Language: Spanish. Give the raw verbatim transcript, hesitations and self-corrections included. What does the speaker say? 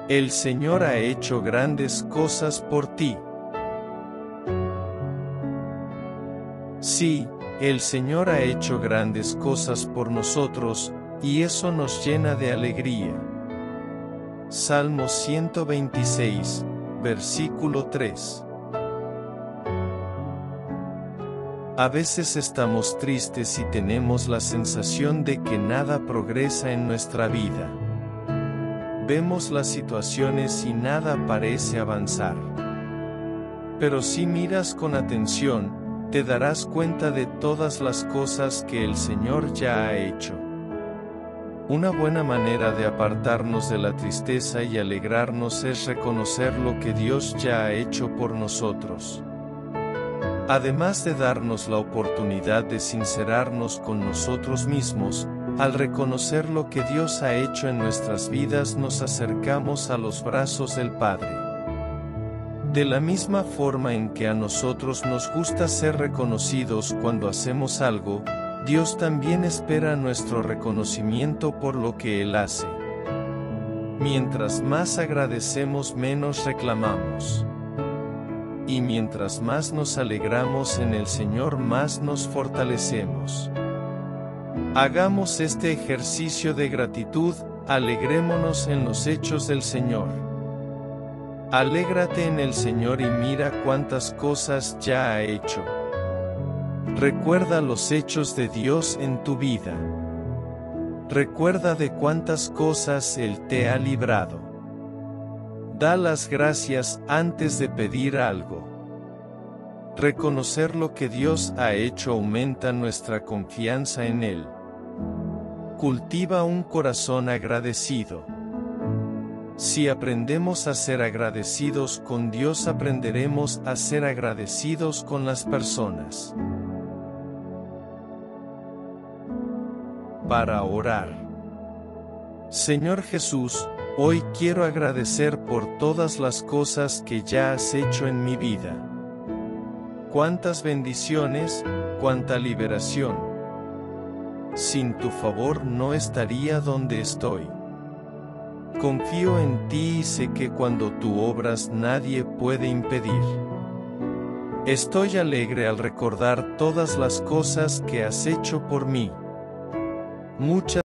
El Señor ha hecho grandes cosas por ti. Sí, el Señor ha hecho grandes cosas por nosotros, y eso nos llena de alegría. Salmo ciento veintiséis, versículo tres. A veces estamos tristes y tenemos la sensación de que nada progresa en nuestra vida. Vemos las situaciones y nada parece avanzar. Pero si miras con atención, te darás cuenta de todas las cosas que el Señor ya ha hecho. Una buena manera de apartarnos de la tristeza y alegrarnos es reconocer lo que Dios ya ha hecho por nosotros. Además de darnos la oportunidad de sincerarnos con nosotros mismos, al reconocer lo que Dios ha hecho en nuestras vidas nos acercamos a los brazos del Padre. De la misma forma en que a nosotros nos gusta ser reconocidos cuando hacemos algo, Dios también espera nuestro reconocimiento por lo que Él hace. Mientras más agradecemos, menos reclamamos. Y mientras más nos alegramos en el Señor, más nos fortalecemos. Hagamos este ejercicio de gratitud, alegrémonos en los hechos del Señor. Alégrate en el Señor y mira cuántas cosas ya ha hecho. Recuerda los hechos de Dios en tu vida. Recuerda de cuántas cosas Él te ha librado. Da las gracias antes de pedir algo. Reconocer lo que Dios ha hecho aumenta nuestra confianza en Él. Cultiva un corazón agradecido. Si aprendemos a ser agradecidos con Dios, aprenderemos a ser agradecidos con las personas. Para orar. Señor Jesús, hoy quiero agradecer por todas las cosas que ya has hecho en mi vida. Cuántas bendiciones, cuánta liberación. Sin tu favor no estaría donde estoy. Confío en ti y sé que cuando tú obras nadie puede impedir. Estoy alegre al recordar todas las cosas que has hecho por mí. Muchas